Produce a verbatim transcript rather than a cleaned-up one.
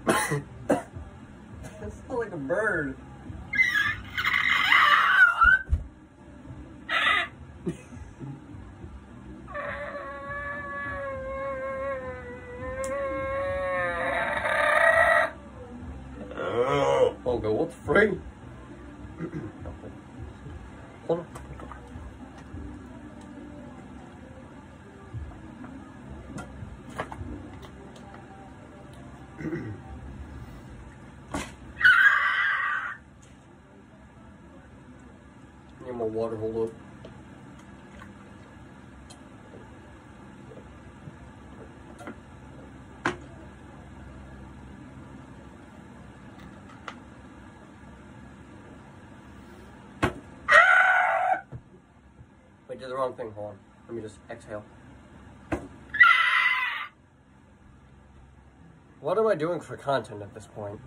That's not like a bird. Oh, go, what the frig? Hold on. Need more water, hold up. Wait, did the wrong thing, hold on. Let me just exhale. What am I doing for content at this point?